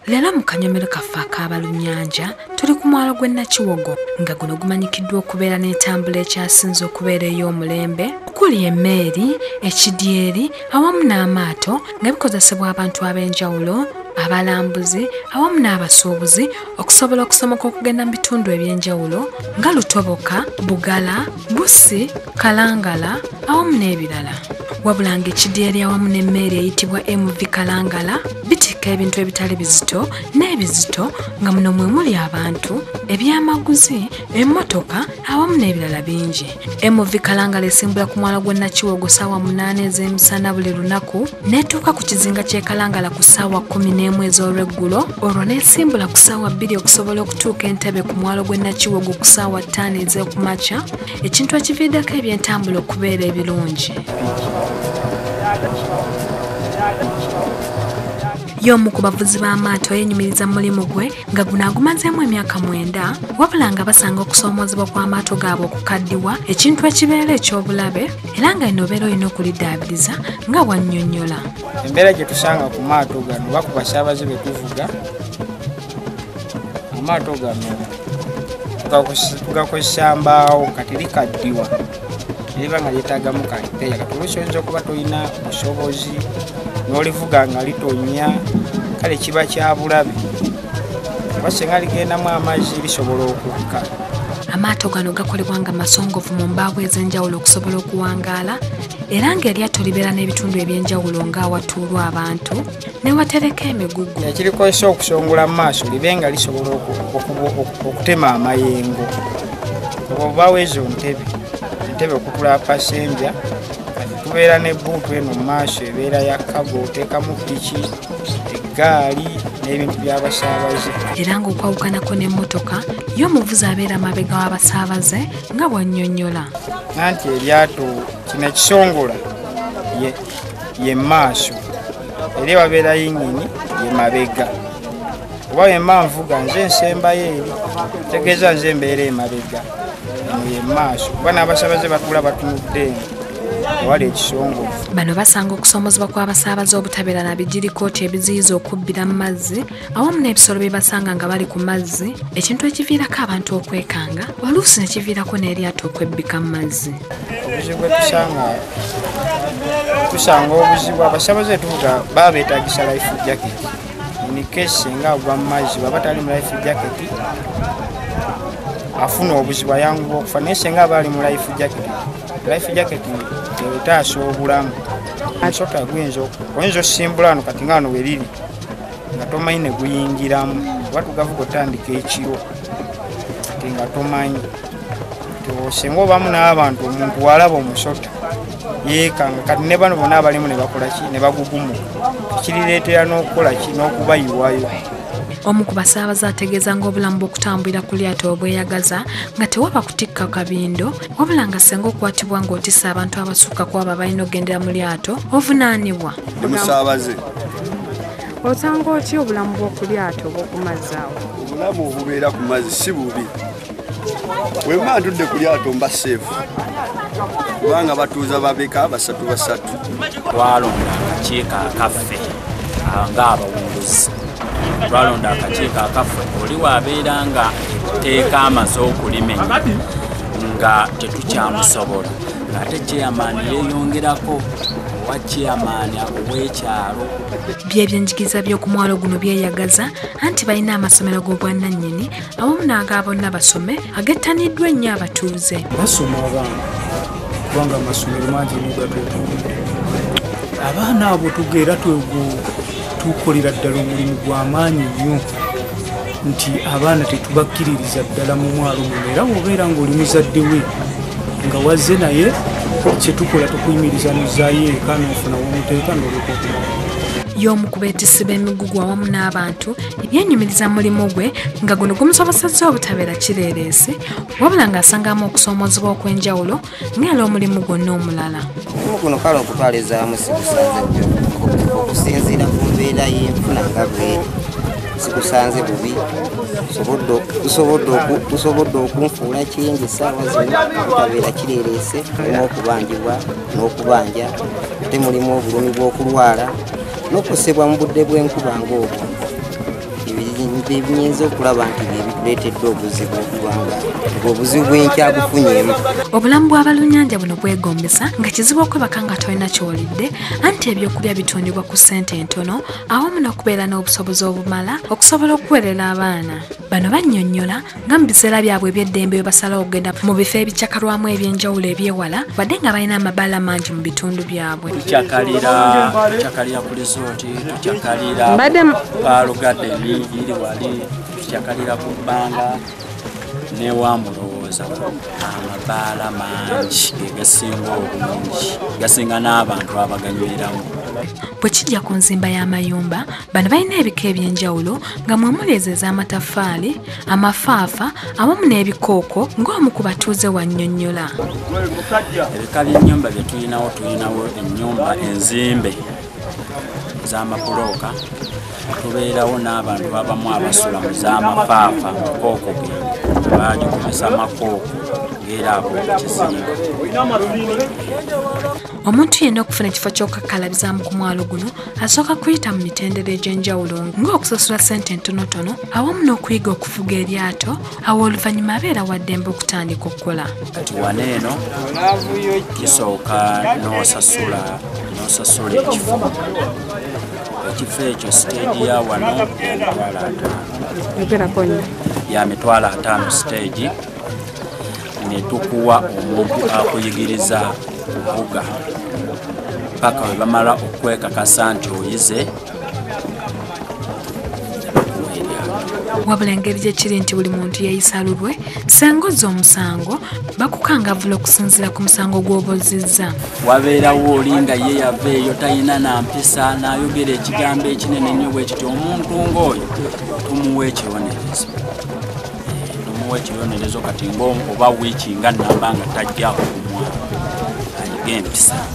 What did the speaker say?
Lero mu kanyomero kaffe ak'Abalunnyanja tuli ku mwalo gw'e Nakiwogo nga guno gumanyikiddwa okubeera n'entambula ekyasinze okubeera ey'omulembe okuli emmeeri, ekidyeri awamu n'amaato nga bikozesebwa abantu ab'enjawulo, abalambuzi awamu n'abasuubuzi okusobola okusomoka okugenda mu bitundu eby'enjawulo nga Lutoboka, Bugala, Bussi, Kalangala awamu n'ebirala. Wabula ng'ekidyeri awamu n'emmeeri eyitibwa MV Kalangala bitikka ebintu ebitali bizito n'ebizito nga muno mwe muli abantu, ebyamaguzi, emmotoka awamu n'ebirala bingi. MV Kalangala esimbula ku mwalo gw'e Nakiwogo ssaawa 8 ez'emisana buli lunaku n'etuuka ku kizinga ky'e Kalangala ku ssaawa 11 ez'olweggulo, olwo n'esimbula ku ssaawa 2 okusobola okutuuka Entebbe ku mwalo gw'e Nakiwogo ku ssaawa 5 ez'okumakya, ekintu ekiviiriddeko eby'entambula okubeera ebirungi. Y'omu ku bavuzi b'amaato yeenyumiriza mu mulimu gwe nga guno agumazeemu emyaka 9 wabula nga basanga okusoomoozebwa kw'amaato gaabwe okukaddiwa ekintu ekibeera eky'obulabe era nga eno obeera olina okuliddaabiriza nga bw'annyonnyola. Embeera gye tusanga ku maato gano oba ku basaabaze be tuvuga, amaato gano tugakozesa mbaawo kati likaddiwa eriba nga lyetaagamu kaliteeya kati olwekyoyinza okuba tolina busobozi n'olivuga nga litonnya kale kiba kya bulabe oba singa ligendamu amazzi lisobola okukka. Amaato gano gakolebwa nga masongovu mu mbaawo ez'enjawulo okusobola okuwangaala era ng'eryato libeera n'ebitundu eby'enjawulo ng'awatuulwa abantu ne watereka emigugu. Ekirikozesa okusongola mu maaso libe nga lisobola okutema amayengo oba weezo ntebe okutula pasenja kati tubeera ne buutu eno mu maaso ebeera ya kago oteekamu piki, eggaali n'ebintu by'abasaabaze. Era ng'okwawukanako n'emmotoka y'omuvuzi abeera mabega w'abasaabaze nga bw'annyonnyola. Nanti eryato kino ekisongola ye maaso era ewabeera yingini ye mabega. Oba wemba nvuga nze nsembayo eri tegeeza nze embeera emabega ye maaso kuba n'abasaabaze batula batunudde ewali ekisongovu. Bano basanga okusoomoozebwa kw'abasaabaze obutabeera na bigirikooti ebiziyiza okubbira mu mazzi awamu n'ebisolo bye basanga nga bali ku mazzi, ekintu ekiviirako abantu okwekanga oluusi ne kiviirako n'eryato okwebbika mu mazzi. Obuzibu bwe tusanga obuzibu abasaabaze tuvuga baba beetaagisa life jacket inikesi singa agwa mu mazzi baba tali mu life jacket afuna obuzibu ayanguwa okufa naye singa aba ali mu life jacket etaasa obulamu. Omusota oyinza osimbula wano kati nga wano weriri nga tomanyi ne guyingiramu oba tugavuga otandika ekiro kati nga tomanyi singa obamu n'abantu omuntu walaba omusota yeekanga kati ne bano bonna abalimu ne bakola ki ne bagugumuka kirireetera n'okukola ki n'okubayiwayo. Omu ku basaabaze ategeeza ng'obulamu bw'okutambulira ku lyato obweyagaza nga tewaba kutikka kabindo wabula nga senga okukwatibwa ng'otissa abantu abasukka ku abo balina ogendera mu lyato ovunaanibwa. Musaabaze osanga otya obulamu bw'oku lyato bw'oku mazzi awo? Obulamu obubeera ku mazzi si bubi. Bwe mba ntudde ku lyato mba seefu kubanga batuuza babeka basatu. Twalonda akakiiko akaffe ng'abawunguzi. Twalonda akakiiko akaffe oli wabeera nga etteeka amaze okulimenya nga tetukyamusobola ng'ate chairman yeeyongerako owa chairman ow'ekyalo. By'ebyenjigiriza by'oku mwalo guno byeyagaza anti balina amasomero g'obwannannyini awamu n'aga bonna basome agettaniddwa ennyo abatuuze. Basoma abaana kubanga amasomero mangi nnyo gatwetuulidde. Abaana abo tugeera tukolera ddala omulimu gw'amaanyi nnyo nti abaana tetubakkiririza ddala mu mwalo muno era bw'obeera ng'oli muzadde we nga wazze naye kyetukola tukuyimiriza nozaayo eka n'ofuna womuteeka n'oleka okulaba. Y'omu ku beetissi b'emigugu awamu n'abantu ebyennyumiriza mulimu gwe nga guno gumusobosezza obutabeera kireereesi wabula ng'asangamu okusoomoozebwa okw'enjawulo ng'era omulimu gwonna omulala. Omulimu guno kale okutwalizaamu sikusanze okusinziira ku mbeera y'enfuna nga bw'eri sikusanze bubi tusobodde okunfuula kingi ssaawa zino obutabeera kireereese mulimu okubanjibwa n'okubanja ate mulimu obulumi bw'okulwala n'okusebwa mu budde bw'enkuba ng'obwo. ebinyinza okulaba nti byebituleetedde obuzibu okubanga obuzibu bwenkyabufunyemu. Obulamu bw'Abalunnyanja buno bwegombesa nga kizibu okwebaka nga tolina ky'olidde anti ebyokulya bitundibwa ku ssente entono awamu n'okubeera n'obusobozi obumala okusobola okuweerera abaana. Bano bannyonnyola nga mu biseera byabwe eby'eddembe bwe basalawo okugenda mu bifo ebicyakalwamu eby'enjawulo ebyewala wadde nga balina amabaala mangi mu bitundu byabwe. Tucyakalira ku lizooti, tucyakalira Bukedde iri wali, tucyakalira ku bbanga newamulowooza amabaala mangi gegasinga obulungi gasinga n'abantu abaganyweramu. Bwe kijja ku nzimba y'amayumba bano balina ebika eby'enjawulo nga mwemuli ezo ez'amataffaali, amafaafa awamu n'ebikooko ng'omu ku batuuze wannyonnyola. Ebika by'ennyumba bye tulinawo ennyumba enzimbe z'amabulooka, tubeerawo n'abantu abamu abasula mu z'amafaafa mukooko ge bagikomesa makooko ng'era abo kizinga. Omuntu yenna okufuna ekifo ky'okukakkalabizamu ku mwalo guno asooka kuyita mu mitendera egy'enjawulo ng'okusasula ssente entonotono awamu n'okuyiga okuvuga eryato awo oluvannyuma abeera wa ddembe okutandika okukola. Kati wano eno kisooka n'osasula ekifo ekyo siteegi ya wano ya mitwalo 5 siteegi ne tukuwa omuntu akuyigiriza kuvuga paka we bamala okwekakasa nti oyize. Wabula engeri gye kiri nti buli muntu yeeyisa lulwe senga ozza omusango bakukangavula okusinziira ku musango gw'obozizza. Wabeerawo oli nga ye yava eyo talina na mpisa n'ayogera ekigambo ekinene nnyo bwe kiti omuntu ng'oyo tumuwa ekibonerezo kati ng'oba wiiki nga nnamba nga tajja kumwa ayiga empisa.